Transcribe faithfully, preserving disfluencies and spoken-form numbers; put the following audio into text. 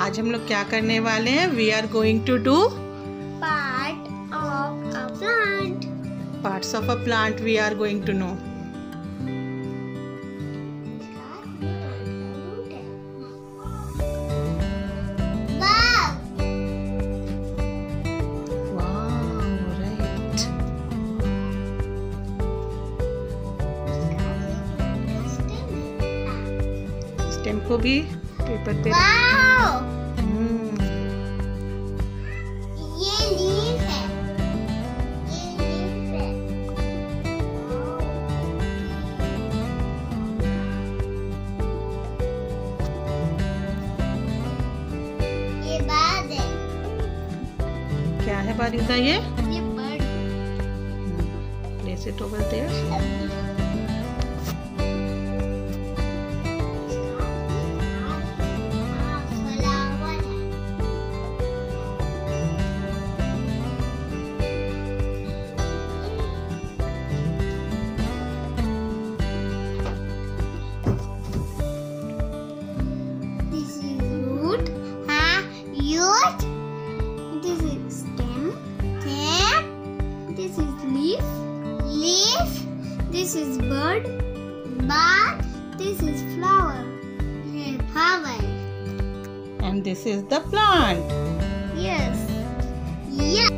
आज हम लोग क्या करने वाले हैं? We are going to do part of a plant. Parts of a plant. We are going to know. Stem को भी पेपर पे हम्म. ये लीफ है. ये लीफ है. ये बाद है. क्या है बारिदा? ये ये bird. Place it over there. This is stem, stem. This is leaf, leaf. This is bird, bird. This is flower, flower. And this is the plant. Yes, yes.